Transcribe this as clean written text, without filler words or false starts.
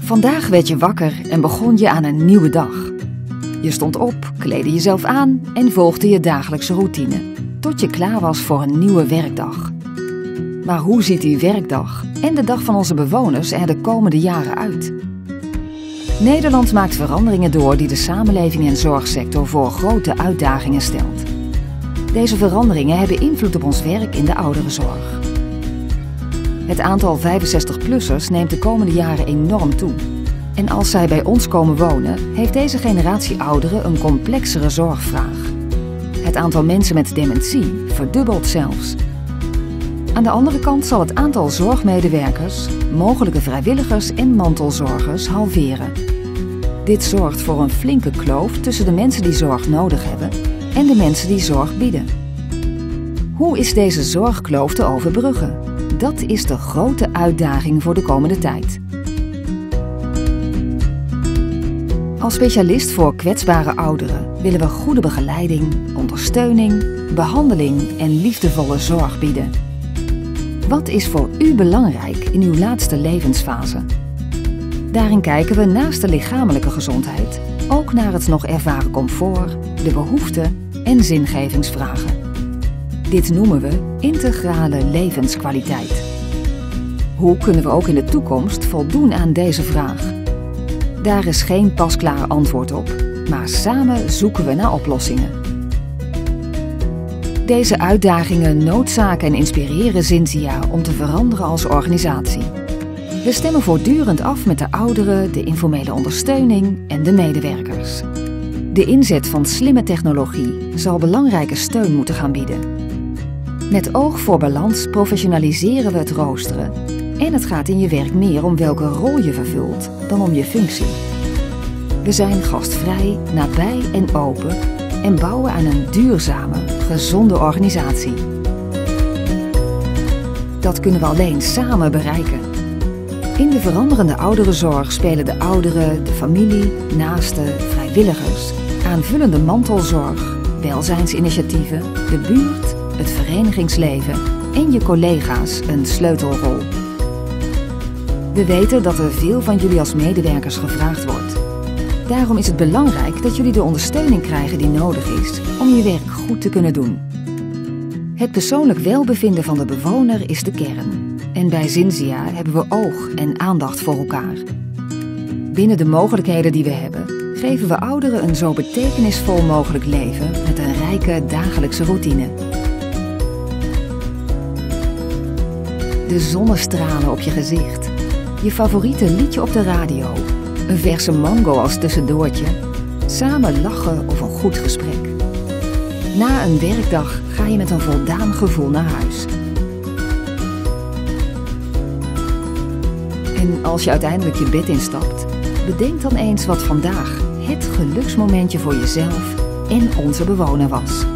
Vandaag werd je wakker en begon je aan een nieuwe dag. Je stond op, kleedde jezelf aan en volgde je dagelijkse routine, tot je klaar was voor een nieuwe werkdag. Maar hoe ziet die werkdag en de dag van onze bewoners er de komende jaren uit? Nederland maakt veranderingen door die de samenleving en zorgsector voor grote uitdagingen stelt. Deze veranderingen hebben invloed op ons werk in de ouderenzorg. Het aantal 65-plussers neemt de komende jaren enorm toe. En als zij bij ons komen wonen, heeft deze generatie ouderen een complexere zorgvraag. Het aantal mensen met dementie verdubbelt zelfs. Aan de andere kant zal het aantal zorgmedewerkers, mogelijke vrijwilligers en mantelzorgers halveren. Dit zorgt voor een flinke kloof tussen de mensen die zorg nodig hebben en de mensen die zorg bieden. Hoe is deze zorgkloof te overbruggen? Dat is de grote uitdaging voor de komende tijd. Als specialist voor kwetsbare ouderen willen we goede begeleiding, ondersteuning, behandeling en liefdevolle zorg bieden. Wat is voor u belangrijk in uw laatste levensfase? Daarin kijken we naast de lichamelijke gezondheid ook naar het nog ervaren comfort, de behoeften en zingevingsvragen. Dit noemen we integrale levenskwaliteit. Hoe kunnen we ook in de toekomst voldoen aan deze vraag? Daar is geen pasklaar antwoord op, maar samen zoeken we naar oplossingen. Deze uitdagingen noodzaken en inspireren Zinzia om te veranderen als organisatie. We stemmen voortdurend af met de ouderen, de informele ondersteuning en de medewerkers. De inzet van slimme technologie zal belangrijke steun moeten gaan bieden. Met oog voor balans professionaliseren we het roosteren en het gaat in je werk meer om welke rol je vervult dan om je functie. We zijn gastvrij, nabij en open en bouwen aan een duurzame, gezonde organisatie. Dat kunnen we alleen samen bereiken. In de veranderende ouderenzorg spelen de ouderen, de familie, naasten, vrijwilligers, aanvullende mantelzorg, welzijnsinitiatieven, de buurt, het verenigingsleven en je collega's een sleutelrol. We weten dat er veel van jullie als medewerkers gevraagd wordt. Daarom is het belangrijk dat jullie de ondersteuning krijgen die nodig is om je werk goed te kunnen doen. Het persoonlijk welbevinden van de bewoner is de kern. En bij Zinzia hebben we oog en aandacht voor elkaar. Binnen de mogelijkheden die we hebben, geven we ouderen een zo betekenisvol mogelijk leven met een rijke dagelijkse routine. De zonnestralen op je gezicht, je favoriete liedje op de radio, een verse mango als tussendoortje, samen lachen of een goed gesprek. Na een werkdag ga je met een voldaan gevoel naar huis. En als je uiteindelijk je bed instapt, bedenk dan eens wat vandaag het geluksmomentje voor jezelf en onze bewoner was.